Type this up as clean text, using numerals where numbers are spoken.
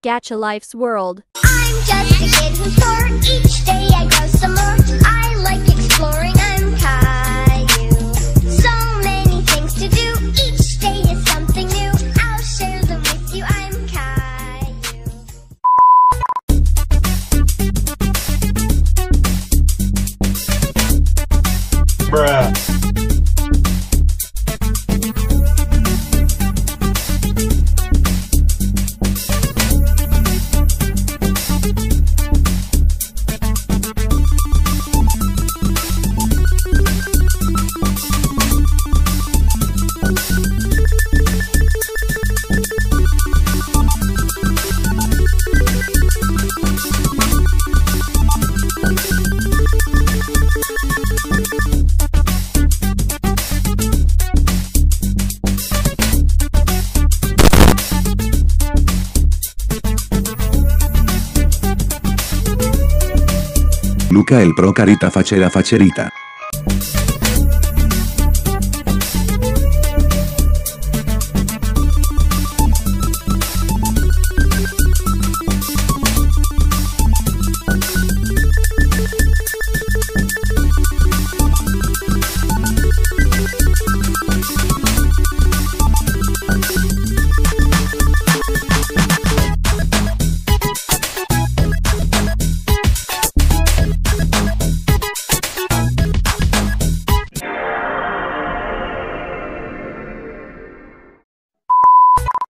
Gacha Life's world. I'm just a kid who's bored. Each day I grow some more. I like exploring. I'm Caillou. So many things to do. Each day is something new. I'll share them with you. I'm Caillou. Bruh. Luca el pro carita facera facerita.